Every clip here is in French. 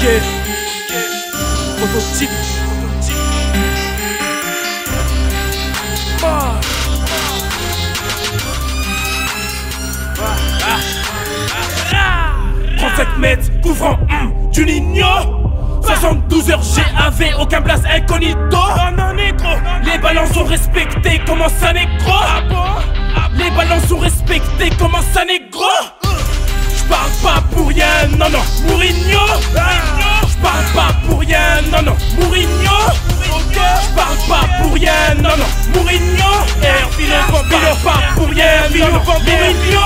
Prototype. Ah. 35 mètres, couvrant du Nino. 72 heures GAV, aucun place incognito. Non, négro. Les balances sont respectées, comment ça négro? Les balances sont respectées, comment ça négro? J'parle pas pour rien, non, Mourinho. J'parle pas pour rien, non, Mourinho. J'parle pas pour rien, non, Mourinho. J'parle pas pour rien, non, Mourinho.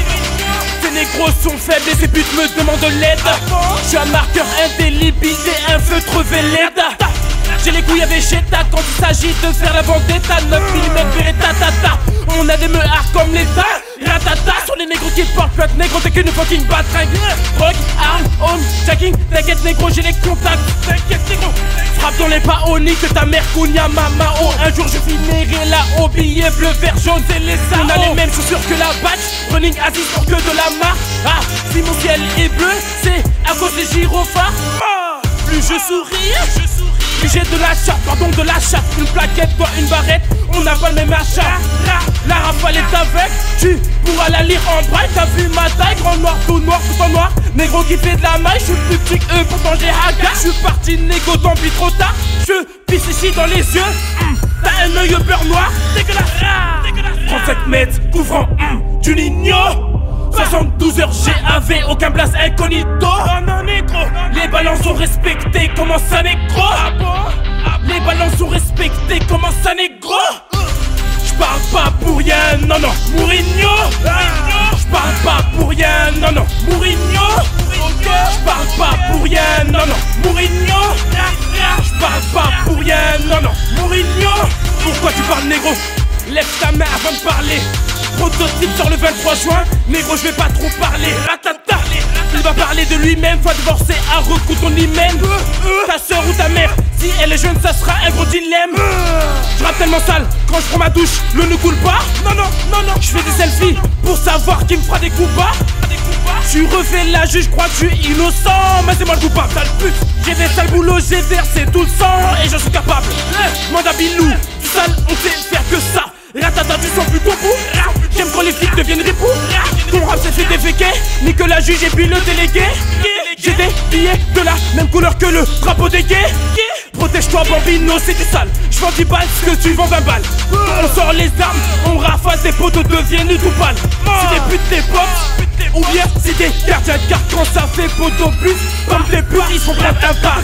Ces négros sont faibles et ces buts me demandent de l'aide. J'suis un marqueur indélébile et un feutre vélède. J'ai les couilles à Vegeta quand il s'agit de faire la vendetta. 9 mm Beretata. On a des meuhards comme l'État. Ratata sur les négros qui portent plainte. Négro t'es qu'une fucking batringue. Rock, arm, home, jacking. T'inquiète négro j'ai les contacts. T'inquiète négro. Frappe dans les pas au nid que ta mère Kounia Mamao. Un jour je finirai là-haut. Billets bleu, vert, jaune et les sao. On a les mêmes chaussures que la batch. Running Aziz pour que de la marque. Ah, si mon ciel est bleu, c'est à cause des gyrophares. Plus je souris, plus j'ai de la chatte, pardon de la chatte. Une plaquette, toi une barrette, on n'a pas le même achat. La rafale est avec, tu pourras la lire en braille. T'as vu ma taille, grand noir, tout en noir. Négro qui fait de la maille, je suis plus petit que eux, pourtant j'ai haga. Je suis parti négo, tant pis trop tard. Je pisse ici dans les yeux, t'as un œil beurre noir. Dégueulasse. 35 mètres, couvrant du Nino. 72 heures GAV, aucun place incognito. Non, négro. Les balances sont respectées, comment ça négro? Les balances sont respectées, comment ça négro? J'parle pas pour rien, non, Mourinho. J'parle pas pour rien, non, Mourinho. J'parle pas pour rien, non, Mourinho. J'parle pas pour rien, non, Mourinho. Pourquoi tu parles négro? Lève ta main avant de parler. Prototype sur le 23 juin. Négro je vais pas trop parler. Ratata. Il va parler de lui-même. Fois divorcer à recoudre ton hymen. Ta soeur ou ta mère, si elle est jeune ça sera un gros dilemme. Je rappe tellement sale, quand je prends ma douche l'eau ne coule pas. Non, je fais des selfies pour savoir qui me fera des coups bas. Tu refais la juge, je crois que je suis innocent. Mais c'est moi le coupable, sale pute. J'ai fait sale boulot, j'ai versé tout le sang. Et j'en suis capable. Manda Bilou, du sale, on sait faire que ça. Ratata, tu sens plus ton bout. J'aime quand les flics deviennent ripoux. Ton rap s'est fait déféquer, ni que la juge et puis le délégué. J'ai des billets de la même couleur que le drapeau des gays. Protège-toi bambino, c'est du sale. Je vends 10 balles, ce que tu vends 20 balles. On sort les armes, on rafale, tes potos deviennent tout pâles. C'est des putes, des potes, ou bien c'est des gardiens. Car quand ça fait poteau plus, comme des putes, ils sont plein d'un bar.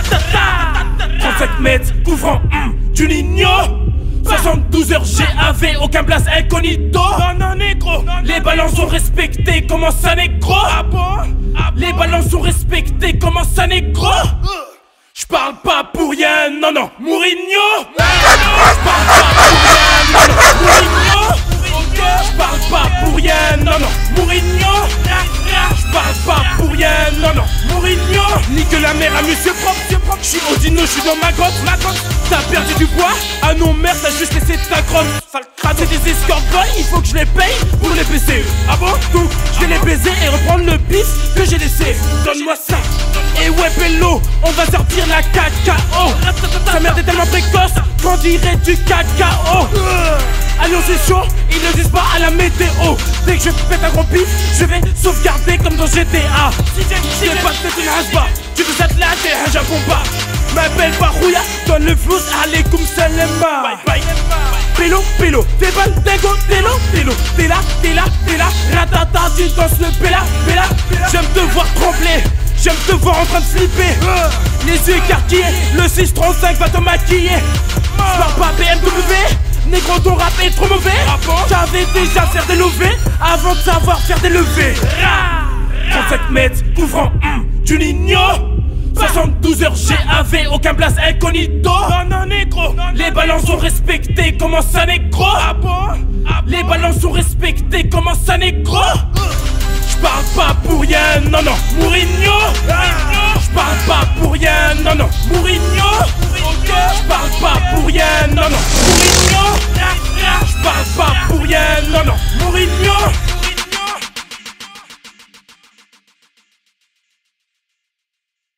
35 mètres, couvrant du Nino. 72 heures GAV, aucun place incognito. Non, négro. Les balances sont respectées, comment ça négro? Les balances sont respectées, comment ça négro? J'parle pas pour rien, non, Mourinho. J'parle pas pour rien, non, Mourinho. J'parle pas pour rien, non, Mourinho. J'parle pas pour rien, non, Mourinho. Ni que la mère à monsieur propre. J'suis au dino, j'suis dans ma grotte. T'as perdu du poids? Ah non merde, t'as juste laissé ta grotte. C'est des escorts boys, il faut que je les paye pour les baiser. Ah bon? Donc je vais les baiser et reprendre le bif que j'ai laissé. Donne-moi ça. Et ouais Bello, on va sortir la cacao. Sa merde est tellement précoce qu'on dirait du cacao. Allons c'est chaud, ils ne disent pas à la météo. Dès que je pète un gros pif, je vais sauvegarder comme dans GTA. Si t'es pas fait une hasba, tu veux être là, t'es un jabomba. M'appelle Barouya, donne le flou, allez comme Salema. Bye bye. Pélo, t'es balles, dingo, t'es là, ratata, tu danses le bella. J'aime te voir trembler, j'aime te voir en train de flipper. Les yeux écarquillés, le 635 va te maquiller. J'parle pas BMW, négro ton rap est trop mauvais. J'avais déjà faire des levées avant de savoir faire des levées. 35 mètres, couvrant du Nino. 72 heures GAV, aucun place incognito. Non, négro. Les balances sont respectées, comment ça négro? Les balances sont respectées, comment ça négro? J'parle pas pour rien, non, Mourinho. J'parle pas pour rien, non, Mourinho. J'parle pas pour rien, non, Mourinho. J'parle pas pour rien, non, Mourinho.